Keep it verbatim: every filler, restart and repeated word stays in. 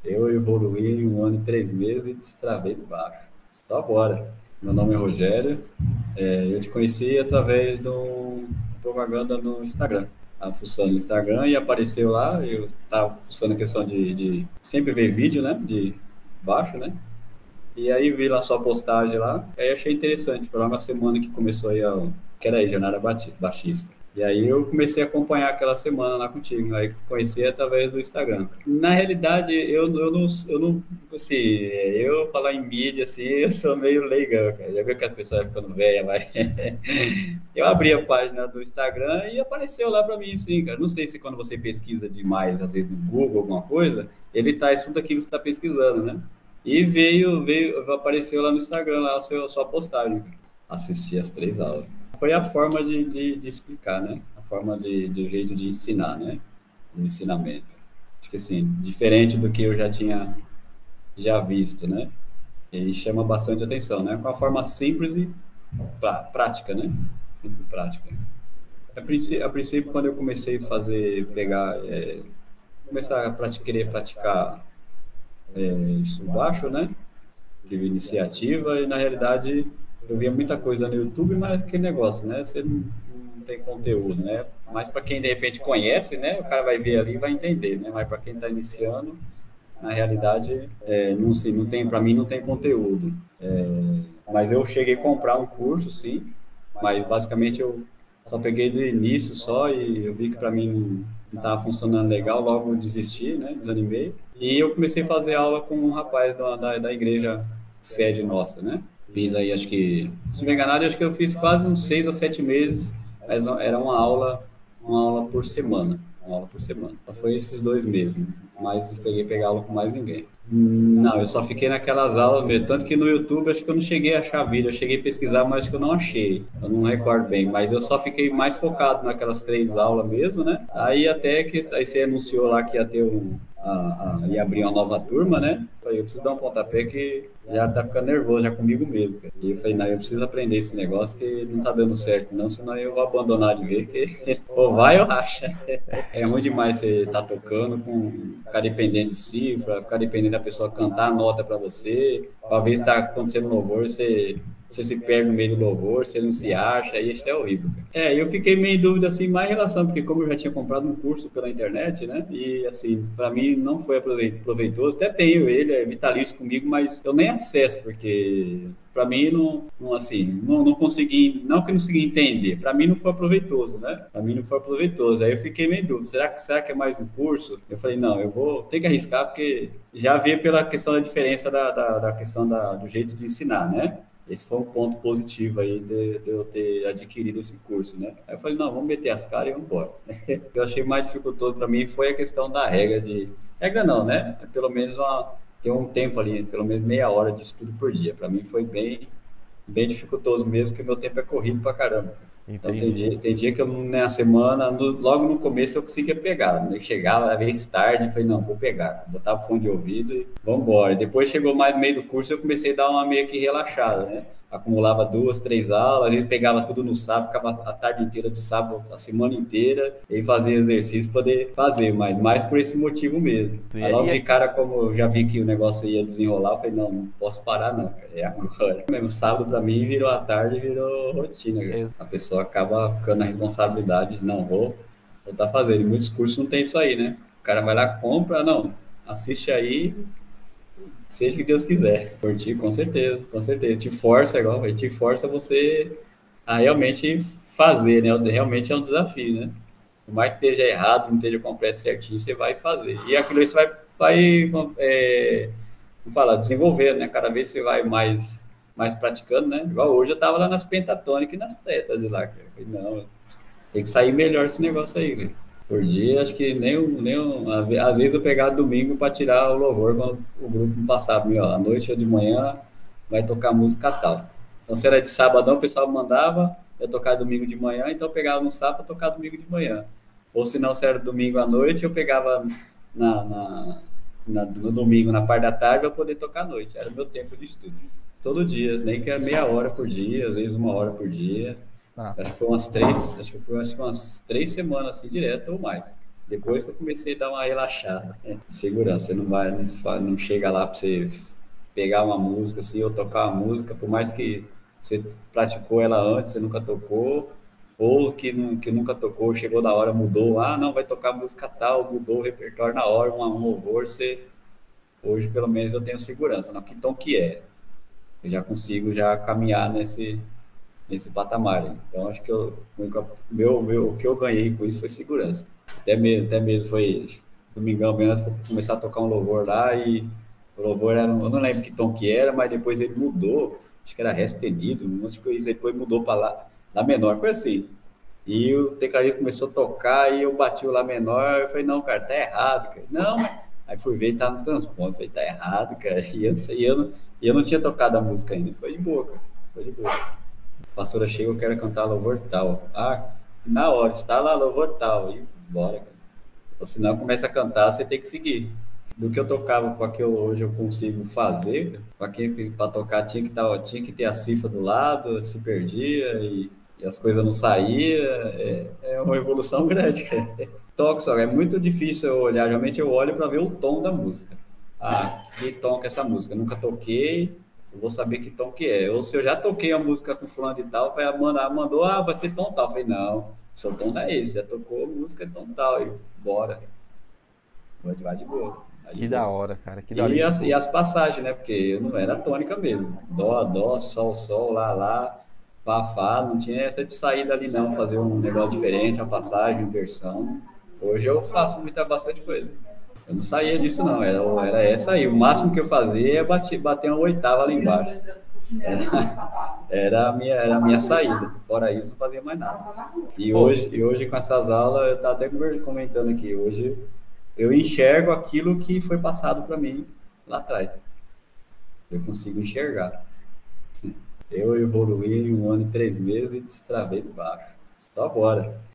Eu evoluí em um ano e três meses e destravei de baixo. Só agora. Meu nome é Rogério. É, eu te conheci através do propaganda no Instagram. Estava fuçando no Instagram e apareceu lá. Eu estava fuçando a questão de, de sempre ver vídeo, né? De baixo, né? E aí vi lá sua postagem lá, aí achei interessante. Foi lá uma semana que começou aí a, que era aí, Jornada Bati- Baixista. E aí eu comecei a acompanhar aquela semana lá contigo, aí conheci através do Instagram. Na realidade, eu, eu não, eu não, assim, eu falar em mídia, assim, eu sou meio leigão, cara. Já viu que as pessoas vão ficando velhas, vai. Eu abri a página do Instagram e apareceu lá pra mim, assim, cara. Não sei se quando você pesquisa demais, às vezes no Google, alguma coisa, ele traz tudo aquilo que você está pesquisando, né? E veio, veio, apareceu lá no Instagram, lá a sua, a sua postagem. Assisti as três aulas. Foi a forma de, de, de explicar, né? A forma de, de jeito de ensinar, né? O ensinamento. Acho que assim, diferente do que eu já tinha já visto, né? E chama bastante atenção, né? Com a forma simples e pra, prática, né? Simples e prática. A princípio, a princípio, quando eu comecei a fazer, pegar, é, começar a praticar, querer praticar é, isso baixo, né? Tive iniciativa e, na realidade, eu via muita coisa no YouTube, mas aquele negócio, né? Você não, não tem conteúdo, né? Mas para quem, de repente, conhece, né? O cara vai ver ali e vai entender, né? Mas para quem está iniciando, na realidade, é, não, assim, não tem, para mim, não tem conteúdo. É, mas eu cheguei a comprar um curso, sim, mas basicamente eu só peguei do início só e eu vi que para mim não estava funcionando legal, logo eu desisti, né? Desanimei. E eu comecei a fazer aula com um rapaz da, da, da igreja sede nossa, né? Fiz aí, acho que, se não me enganar, acho que eu fiz quase uns seis a sete meses, mas era uma aula, uma aula por semana, uma aula por semana. Então foi esses dois mesmo, mas eu peguei pegar aula com mais ninguém. Hum, Não, eu só fiquei naquelas aulas mesmo, tanto que no YouTube acho que eu não cheguei a achar vídeo, eu cheguei a pesquisar, mas acho que eu não achei, eu não recordo bem, mas eu só fiquei mais focado naquelas três aulas mesmo, né? Aí até que aí você anunciou lá que ia ter um, a, a, ia abrir uma nova turma, né? Falei, eu preciso dar um pontapé que já tá ficando nervoso já comigo mesmo, cara. E eu falei, não, eu preciso aprender esse negócio que não tá dando certo, não, senão eu vou abandonar de vez, que ou vai ou racha. É ruim demais você estar tá tocando, com, ficar dependendo de cifra, ficar dependendo da pessoa cantar a nota para você. Talvez está acontecendo um louvor, você, você se perde no meio do louvor, você não se acha, aí isso é horrível. Cara. É, eu fiquei meio em dúvida assim, mais em relação, porque como eu já tinha comprado um curso pela internet, né? E assim, para mim não foi proveitoso. Até tenho ele, é vitalício comigo, mas eu nem acesso, porque para mim não, não assim, não, não consegui, não que eu não consegui entender, para mim não foi proveitoso, né? Para mim não foi proveitoso. Aí eu fiquei meio em dúvida, será que, será que é mais um curso? Eu falei, não, eu vou ter que arriscar, porque já vi pela questão da diferença da, da, da questão da, do jeito de ensinar, né? Esse foi um ponto positivo aí de, de, eu ter adquirido esse curso, né? Aí eu falei, não, vamos meter as caras e vamos embora. O que eu achei mais dificultoso para mim foi a questão da regra de... Regra não, né? É pelo menos uma, ter um tempo ali, pelo menos meia hora de estudo por dia. Para mim foi bem, bem dificultoso mesmo, porque meu tempo é corrido pra caramba. Então tem Entendi. dia, tem dia que eu, na semana, no- logo no começo eu conseguia pegar. Eu chegava, às vezes tarde, falei, não, vou pegar. Botava o fone de ouvido e vamos embora. Depois chegou mais no meio do curso, eu comecei a dar uma meio que relaxada, né? Acumulava duas, três aulas, às vezes pegava tudo no sábado, ficava a tarde inteira do sábado, a semana inteira, e fazia exercício para poder fazer, mas mais por esse motivo mesmo. Sim, Aí é- logo e de é- cara, como eu já vi que o negócio ia desenrolar, eu falei, não, não posso parar não, cara, é agora. Mesmo sábado para mim virou a tarde, virou rotina, cara. ex- A pessoa acaba ficando na responsabilidade, não vou, vou estar fazendo. E muitos cursos não tem isso aí, né? O cara vai lá, compra, não, assiste aí, seja o que Deus quiser. Curtir, com certeza, com certeza. Te força, igual, te força você a realmente fazer, né? Realmente é um desafio, né? Por mais que esteja errado, não esteja completo certinho, você vai fazer. E aquilo aí você vai, vai é, vamos falar, desenvolver, né? Cada vez você vai mais, mais praticando, né? Igual hoje eu tava lá nas pentatônicas e nas tetas de lá, cara. Eu falei, não, tem que sair melhor esse negócio aí, cara. Por dia, acho que nem, o- nem o- às vezes eu pegava domingo para tirar o louvor quando o grupo me passava, meu, à noite ou de manhã vai tocar música tal. Então se era de sábado, o pessoal mandava, eu tocar domingo de manhã, então eu pegava no sábado para tocar domingo de manhã. Ou se não, se era domingo à noite, eu pegava na, na, na- no domingo, na parte da tarde, para poder tocar à noite. Era o meu tempo de estudo. Todo dia, nem que era meia hora por dia, às vezes uma hora por dia. ah, Acho que foi umas três, acho que foi acho que umas três semanas assim direto ou mais. Depois que eu comecei a dar uma relaxada, né? Segurança, você não vai, não, fa- não chega lá para você pegar uma música assim, ou tocar uma música, por mais que você praticou ela antes, você nunca tocou, ou que, nu- que nunca tocou, chegou na hora, mudou, ah, não, vai tocar música tal, mudou o repertório na hora, um, um louvor, você, hoje pelo menos eu tenho segurança, não, que tom que é, eu já consigo já caminhar nesse, nesse patamar aí. Então acho que eu, o meu, meu, o que eu ganhei com isso foi segurança. Até mesmo, até mesmo foi domingão mesmo, eu começar a tocar um louvor lá e o louvor era, eu não lembro que tom que era, mas depois ele mudou, acho que era ré sustenido, um monte de coisa, depois mudou para lá, lá menor, foi assim. E o tecladista começou a tocar e eu bati o lá menor, eu falei, não, cara, tá errado, cara. Não, mas... Aí fui ver e tá no transponto, falei, tá errado, cara. E eu, não sei, eu, não, e eu não tinha tocado a música ainda, foi de boa, cara, foi de boa. Pastora chega, eu quero cantar louvor tal. Ah, na hora, está lá louvor tal. E bora, cara. Ou senão começa a cantar, você tem que seguir. Do que eu tocava para que eu, hoje eu consigo fazer, para quem para tocar tinha que, tá, tinha que ter a cifra do lado, se perdia e, e as coisas não saíam. É, é uma evolução grande, cara. Toque só, é muito difícil eu olhar. Geralmente eu olho para ver o tom da música. Ah, que tom que é essa música? Eu nunca toquei, eu vou saber que tom que é. Ou se eu já toquei a música com fulano de tal, vai a mandar, mandou, ah, vai ser tom tal. Eu falei, não, seu tom não é esse, já tocou a música tom tal. E bora, vai de boa, vai de Que da boa. hora, cara, que da hora. E E as, e tipo, as passagens, né? Porque eu não era tônica mesmo. Dó, dó, sol, sol, lá, lá, fá, fá. Não tinha essa de sair dali não, fazer um negócio diferente, uma passagem, inversão. Hoje eu faço muita, bastante coisa. Eu não saía disso não, era, era essa aí. O máximo que eu fazia é bater, bater uma oitava lá embaixo. Era, era, a minha, era a minha saída. Fora isso, não fazia mais nada. E pô, hoje, e hoje com essas aulas, eu estava até comentando aqui, hoje eu enxergo aquilo que foi passado para mim lá atrás. Eu consigo enxergar. Eu evoluí em um ano e três meses e destravei de baixo. Só agora.